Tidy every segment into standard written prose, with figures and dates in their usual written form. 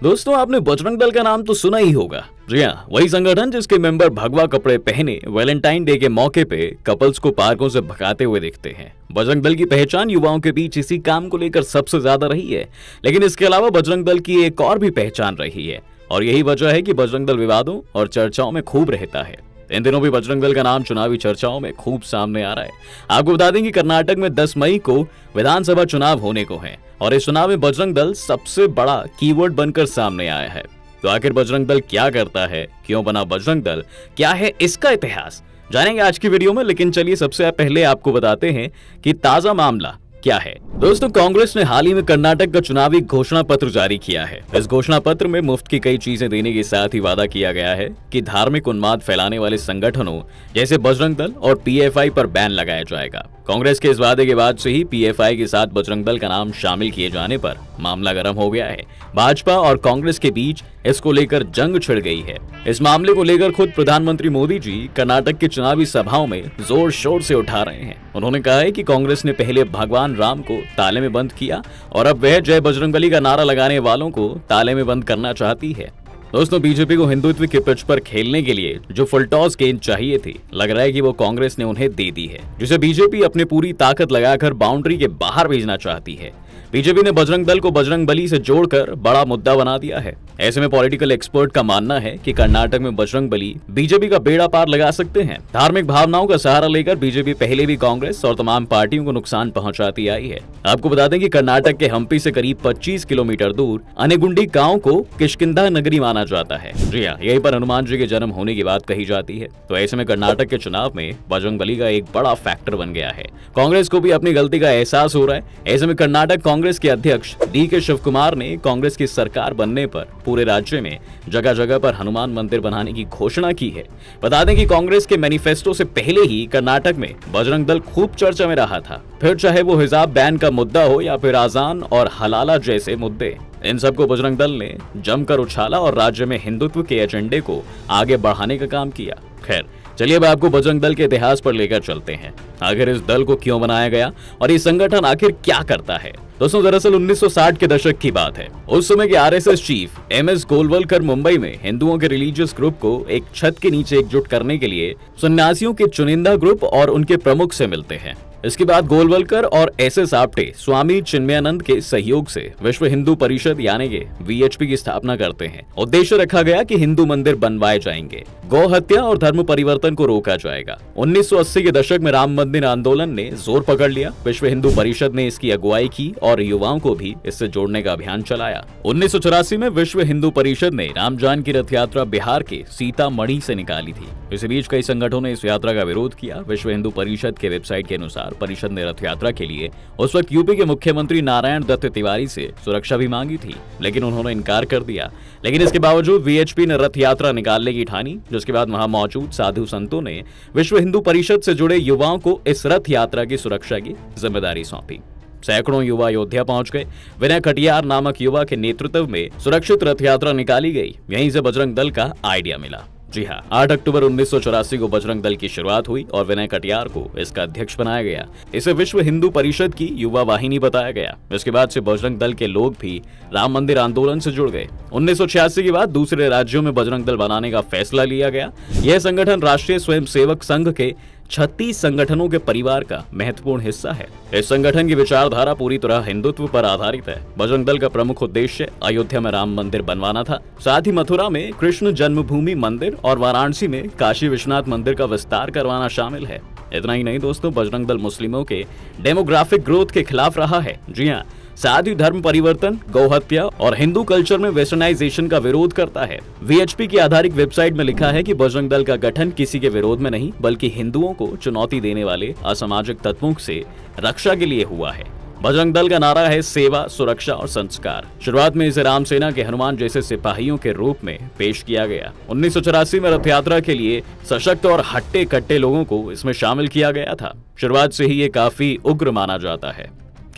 दोस्तों, आपने बजरंग दल का नाम तो सुना ही होगा। जी हाँ, वही संगठन जिसके मेंबर भगवा कपड़े पहने वैलेंटाइन डे के मौके पे कपल्स को पार्कों से भगाते हुए दिखते हैं। बजरंग दल की पहचान युवाओं के बीच इसी काम को लेकर सबसे ज्यादा रही है, लेकिन इसके अलावा बजरंग दल की एक और भी पहचान रही है, और यही वजह है कि बजरंग दल विवादों और चर्चाओं में खूब रहता है। इन दिनों भी बजरंग दल का नाम चुनावी चर्चाओं में खूब सामने आ रहा है। आपको बता दें कि कर्नाटक में 10 मई को विधानसभा चुनाव होने को है, और इस चुनाव में बजरंग दल सबसे बड़ा कीवर्ड बनकर सामने आया है। तो आखिर बजरंग दल क्या करता है, क्यों बना बजरंग दल, क्या है इसका इतिहास, जानेंगे आज की वीडियो में। लेकिन चलिए सबसे पहले आपको बताते हैं कि ताजा मामला क्या है। दोस्तों, कांग्रेस ने हाल ही में कर्नाटक का चुनावी घोषणा पत्र जारी किया है। इस घोषणा पत्र में मुफ्त की कई चीजें देने के साथ ही वादा किया गया है कि धार्मिक उन्माद फैलाने वाले संगठनों जैसे बजरंग दल और पीएफआई पर बैन लगाया जाएगा। कांग्रेस के इस वादे के बाद से ही पीएफआई के साथ बजरंग दल का नाम शामिल किए जाने पर मामला गर्म हो गया है। भाजपा और कांग्रेस के बीच इसको लेकर जंग छिड़ गई है। इस मामले को लेकर खुद प्रधानमंत्री मोदी जी कर्नाटक की चुनावी सभाओं में जोर शोर से उठा रहे हैं। उन्होंने कहा है कि कांग्रेस ने पहले भगवान राम को ताले में बंद किया और अब वह जय बजरंगबली का नारा लगाने वालों को ताले में बंद करना चाहती है। दोस्तों, बीजेपी को हिंदुत्व के पिच पर खेलने के लिए जो फुलटॉस गेंद चाहिए थी, लग रहा है कि वो कांग्रेस ने उन्हें दे दी है, जिसे बीजेपी अपनी पूरी ताकत लगाकर बाउंड्री के बाहर भेजना चाहती है। बीजेपी ने बजरंग दल को बजरंगबली से जोड़कर बड़ा मुद्दा बना दिया है। ऐसे में पॉलिटिकल एक्सपर्ट का मानना है कि कर्नाटक में बजरंगबली बीजेपी का बेड़ा पार लगा सकते हैं। धार्मिक भावनाओं का सहारा लेकर बीजेपी पहले भी कांग्रेस और तमाम पार्टियों को नुकसान पहुंचाती आई है। आपको बता दें कि कर्नाटक के हम्पी से करीब 25 किलोमीटर दूर अनेगुंडी गांव को किष्किंधा नगरी माना जाता है। जी हाँ, यहीं पर हनुमान जी के जन्म होने की बात कही जाती है। तो ऐसे में कर्नाटक के चुनाव में बजरंगबली का एक बड़ा फैक्टर बन गया है। कांग्रेस को भी अपनी गलती का एहसास हो रहा है। ऐसे में कर्नाटक कांग्रेस के अध्यक्ष डी.के. शिवकुमार ने कांग्रेस की सरकार बनने पर पूरे राज्य में जगह जगह पर हनुमान मंदिर बनाने की घोषणा की है। बता दें कि कांग्रेस के मैनिफेस्टो से पहले ही कर्नाटक में बजरंग दल खूब चर्चा में रहा था। फिर चाहे वो हिजाब बैन का मुद्दा हो या फिर आजान और हलाला जैसे मुद्दे, इन सबको बजरंग दल ने जमकर उछाला और राज्य में हिंदुत्व के एजेंडे को आगे बढ़ाने का काम किया। खैर, चलिए अब आपको बजरंग दल के इतिहास पर लेकर चलते हैं। आखिर इस दल को क्यों बनाया गया और ये संगठन आखिर क्या करता है। दोस्तों, दरअसल 1960 के दशक की बात है। उस समय के RSS chief MS Golwalkar Mumbai में हिंदुओं के रिलीजियस ग्रुप को एक छत के नीचे एकजुट करने के लिए सन्यासियों के चुनिंदा ग्रुप और उनके प्रमुख से मिलते हैं। इसके बाद गोलवलकर और एसएस आप्टे स्वामी चिन्मयानंद के सहयोग से विश्व हिंदू परिषद यानी कि वीएचपी की स्थापना करते हैं। उद्देश्य रखा गया कि हिंदू मंदिर बनवाए जाएंगे, गौ हत्या और धर्म परिवर्तन को रोका जाएगा। 1980 के दशक में राम मंदिर आंदोलन ने जोर पकड़ लिया। विश्व हिंदू परिषद ने इसकी अगुवाई की और युवाओं को भी इससे जोड़ने का अभियान चलाया। 1984 में विश्व हिंदू परिषद ने राम जानकी रथ यात्रा बिहार के सीतामढ़ी से निकाली थी। इसी बीच कई संगठनों ने इस यात्रा का विरोध किया। विश्व हिंदू परिषद के वेबसाइट के अनुसार परिषद ने रथ यात्रा के लिए उस वक्त यूपी के मुख्यमंत्री नारायण दत्त तिवारी से सुरक्षा भी मांगी थी, लेकिन उन्होंने इनकार कर दिया। लेकिन इसके बावजूद वीएचपी ने रथ यात्रा निकालने की ठानी, जिसके बाद वहां मौजूद साधु संतों ने विश्व हिंदू परिषद से जुड़े युवाओं को इस रथ यात्रा की सुरक्षा की जिम्मेदारी सौंपी। सैकड़ों युवा अयोध्या पहुंच गए। विनय कटियार नामक युवा के नेतृत्व में सुरक्षित रथ यात्रा निकाली गई। यहीं से बजरंग दल का आइडिया मिला। जी हाँ, 8 अक्टूबर 1984 को बजरंग दल की शुरुआत हुई और विनय कटियार को इसका अध्यक्ष बनाया गया। इसे विश्व हिंदू परिषद की युवा वाहिनी बताया गया। इसके बाद से बजरंग दल के लोग भी राम मंदिर आंदोलन से जुड़ गए। 1986 के बाद दूसरे राज्यों में बजरंग दल बनाने का फैसला लिया गया। यह संगठन राष्ट्रीय स्वयंसेवक संघ के 36 संगठनों के परिवार का महत्वपूर्ण हिस्सा है। इस संगठन की विचारधारा पूरी तरह हिंदुत्व पर आधारित है। बजरंग दल का प्रमुख उद्देश्य अयोध्या में राम मंदिर बनवाना था, साथ ही मथुरा में कृष्ण जन्मभूमि मंदिर और वाराणसी में काशी विश्वनाथ मंदिर का विस्तार करवाना शामिल है। इतना ही नहीं दोस्तों, बजरंग दल मुस्लिमों के डेमोग्राफिक ग्रोथ के खिलाफ रहा है। जी हाँ, साथ ही धर्म परिवर्तन, गौ हत्या और हिंदू कल्चर में वेस्टर्नाइजेशन का विरोध करता है। वीएचपी की आधारिक वेबसाइट में लिखा है कि बजरंग दल का गठन किसी के विरोध में नहीं, बल्कि हिंदुओं को चुनौती देने वाले असामाजिक तत्वों से रक्षा के लिए हुआ है। बजरंग दल का नारा है सेवा, सुरक्षा और संस्कार। शुरुआत में इसे राम सेना के हनुमान जैसे सिपाहियों के रूप में पेश किया गया। 1984 में रथ यात्रा के लिए सशक्त और हट्टे कट्टे लोगों को इसमें शामिल किया गया था। शुरुआत से ही ये काफी उग्र माना जाता है। खैर,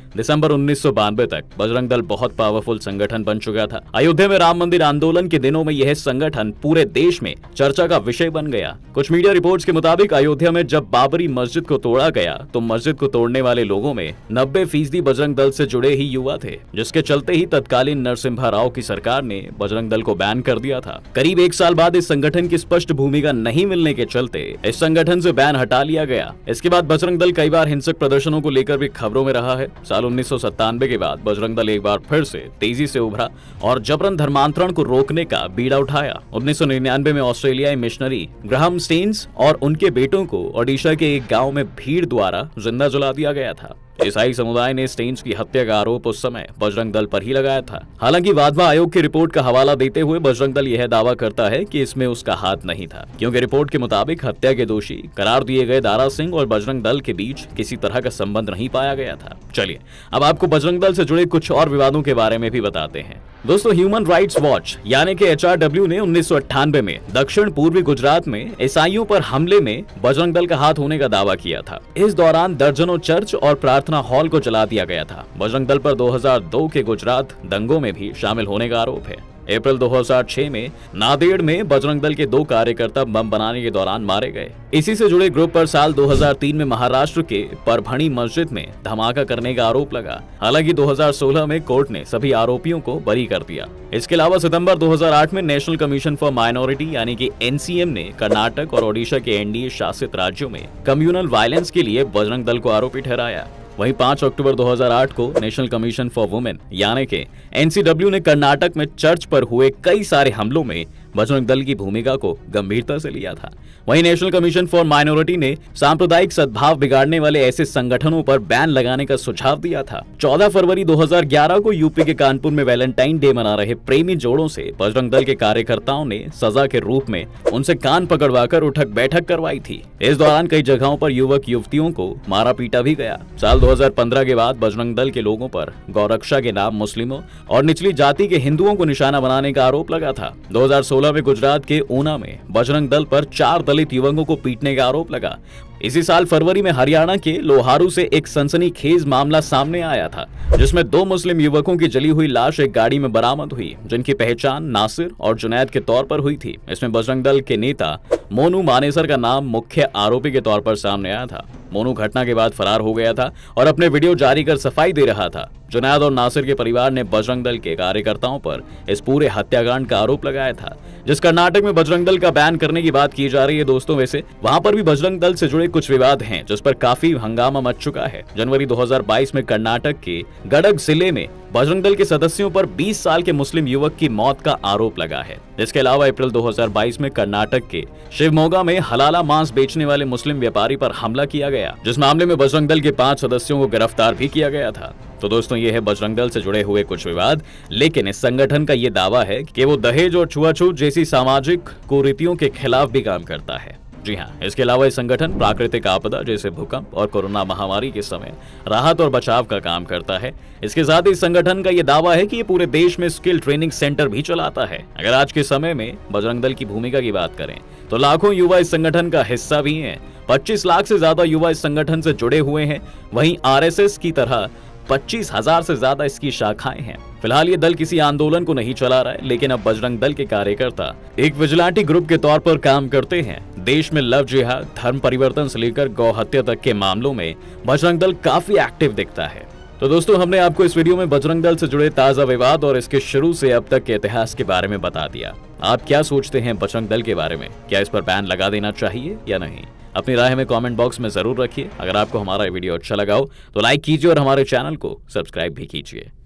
दिसंबर 1992 तक बजरंग दल बहुत पावरफुल संगठन बन चुका था। अयोध्या में राम मंदिर आंदोलन के दिनों में यह संगठन पूरे देश में चर्चा का विषय बन गया। कुछ मीडिया रिपोर्ट्स के मुताबिक अयोध्या में जब बाबरी मस्जिद को तोड़ा गया तो मस्जिद को तोड़ने वाले लोगों में 90% बजरंग दल से जुड़े ही युवा थे, जिसके चलते ही तत्कालीन नरसिम्हा राव की सरकार ने बजरंग दल को बैन कर दिया था। करीब 1 साल बाद इस संगठन की स्पष्ट भूमिका नहीं मिलने के चलते इस संगठन से बैन हटा लिया गया। इसके बाद बजरंग दल कई बार हिंसक प्रदर्शनों को लेकर भी खबरों में रहा है। साल 1997 के बाद बजरंग दल एक बार फिर से तेजी से उभरा और जबरन धर्मांतरण को रोकने का बीड़ा उठाया। 1999 में ऑस्ट्रेलियाई मिशनरी ग्राहम स्टेन्स और उनके बेटों को ओडिशा के एक गांव में भीड़ द्वारा जिंदा जला दिया गया था। ईसाई समुदाय ने स्टेन्स की हत्या का आरोप उस समय बजरंग दल पर ही लगाया था। हालांकि वाधवा आयोग की रिपोर्ट का हवाला देते हुए बजरंग दल यह दावा करता है कि इसमें उसका हाथ नहीं था, क्योंकि रिपोर्ट के मुताबिक हत्या के दोषी करार दिए गए दारा सिंह और बजरंग दल के बीच किसी तरह का संबंध नहीं पाया गया था। चलिए अब आपको बजरंग दल से जुड़े कुछ और विवादों के बारे में भी बताते हैं। दोस्तों, ह्यूमन राइट्स वॉच यानी कि HRW ने 1998 में दक्षिण पूर्वी गुजरात में ईसाइयों पर हमले में बजरंग दल का हाथ होने का दावा किया था। इस दौरान दर्जनों चर्च और प्रार्थना हॉल को जला दिया गया था। बजरंग दल पर 2002 के गुजरात दंगों में भी शामिल होने का आरोप है। अप्रैल 2006 में नांदेड़ में बजरंग दल के 2 कार्यकर्ता बम बनाने के दौरान मारे गए। इसी से जुड़े ग्रुप पर साल 2003 में महाराष्ट्र के परभणी मस्जिद में धमाका करने का आरोप लगा। हालांकि 2016 में कोर्ट ने सभी आरोपियों को बरी कर दिया। इसके अलावा सितंबर 2008 में नेशनल कमीशन फॉर माइनॉरिटी यानी कि NCM ने कर्नाटक और ओडिशा के NDA शासित राज्यों में कम्युनल वायलेंस के लिए बजरंग दल को आरोपी ठहराया। वहीं 5 अक्टूबर 2008 को नेशनल कमीशन फॉर वुमेन यानी कि NCW ने कर्नाटक में चर्च पर हुए कई सारे हमलों में बजरंग दल की भूमिका को गंभीरता से लिया था। वहीं नेशनल कमीशन फॉर माइनॉरिटी ने सांप्रदायिक सद्भाव बिगाड़ने वाले ऐसे संगठनों पर बैन लगाने का सुझाव दिया था। 14 फरवरी 2011 को यूपी के कानपुर में वैलेंटाइन डे मना रहे प्रेमी जोड़ों से बजरंग दल के कार्यकर्ताओं ने सजा के रूप में उनसे कान पकड़वाकर उठक बैठक करवाई थी। इस दौरान कई जगहों पर युवक युवतियों को मारा पीटा भी गया। साल 2015 के बाद बजरंग दल के लोगों पर गौरक्षा के नाम मुस्लिमों और निचली जाति के हिंदुओं को निशाना बनाने का आरोप लगा था। 2016 में गुजरात के ऊना में बजरंग दल पर 4 दलित युवकों को पीटने का आरोप लगा। इसी साल फरवरी में हरियाणा के लोहारू से एक सनसनीखेज मामला सामने आया था, जिसमें 2 मुस्लिम युवकों की जली हुई लाश एक गाड़ी में बरामद हुई, जिनकी पहचान नासिर और जुनैद के तौर पर हुई थी। इसमें बजरंग दल के नेता मोनू मानेसर का नाम मुख्य आरोपी के तौर पर सामने आया था। मोनू घटना के बाद फरार हो गया था और अपने वीडियो जारी कर सफाई दे रहा था। जुनैद और नासिर के परिवार ने बजरंग दल के कार्यकर्ताओं पर इस पूरे हत्याकांड का आरोप लगाया था। जिस कर्नाटक में बजरंग दल का बैन करने की बात की जा रही है दोस्तों, वैसे वहां पर भी बजरंग दल से जुड़े कुछ विवाद हैं, जिस पर काफी हंगामा मच चुका है। जनवरी 2022 में कर्नाटक के गडग जिले में बजरंग दल के सदस्यों पर 20 साल के मुस्लिम युवक की मौत का आरोप लगा है। इसके अलावा अप्रैल 2022 में कर्नाटक के शिवमोगा में हलाला मांस बेचने वाले मुस्लिम व्यापारी पर हमला किया गया, जिस मामले में बजरंग दल के 5 सदस्यों को गिरफ्तार भी किया गया था। तो दोस्तों, ये है बजरंग दल से जुड़े हुए कुछ विवाद, लेकिन इस संगठन का ये दावा है कि वो दहेज और छुआछूत जैसी सामाजिक कुरीतियों के खिलाफ भी काम करता है। जी हाँ, इसके अलावा ये संगठन प्राकृतिक आपदा जैसे भूकंप और कोरोना महामारी के समय राहत और बचाव का काम करता है। इसके साथ ही संगठन का ये दावा है कि ये पूरे देश में स्किल ट्रेनिंग सेंटर भी चलाता है। अगर आज के समय में बजरंग दल की भूमिका की बात करें तो लाखों युवा इस संगठन का हिस्सा भी हैं। 25 लाख से ज्यादा युवा इस संगठन से जुड़े हुए हैं। वहीं RSS की तरह 25,000 से ज्यादा इसकी शाखाएं हैं। फिलहाल ये दल किसी आंदोलन को नहीं चला रहा है, लेकिन अब बजरंग दल के कार्यकर्ता एक विजिलेंटी ग्रुप के तौर पर काम करते हैं। देश में लव जिहाद, धर्म परिवर्तन से लेकर गौ हत्या तक के मामलों में बजरंग दल काफी एक्टिव दिखता है। तो दोस्तों, हमने आपको इस वीडियो में बजरंग दल से जुड़े ताजा विवाद और इसके शुरू से अब तक के इतिहास के बारे में बता दिया। आप क्या सोचते हैं बजरंग दल के बारे में? क्या इस पर बैन लगा देना चाहिए या नहीं? अपनी राय हमें कमेंट बॉक्स में जरूर रखिए। अगर आपको हमारा वीडियो अच्छा लगा हो तो लाइक कीजिए और हमारे चैनल को सब्सक्राइब भी कीजिए।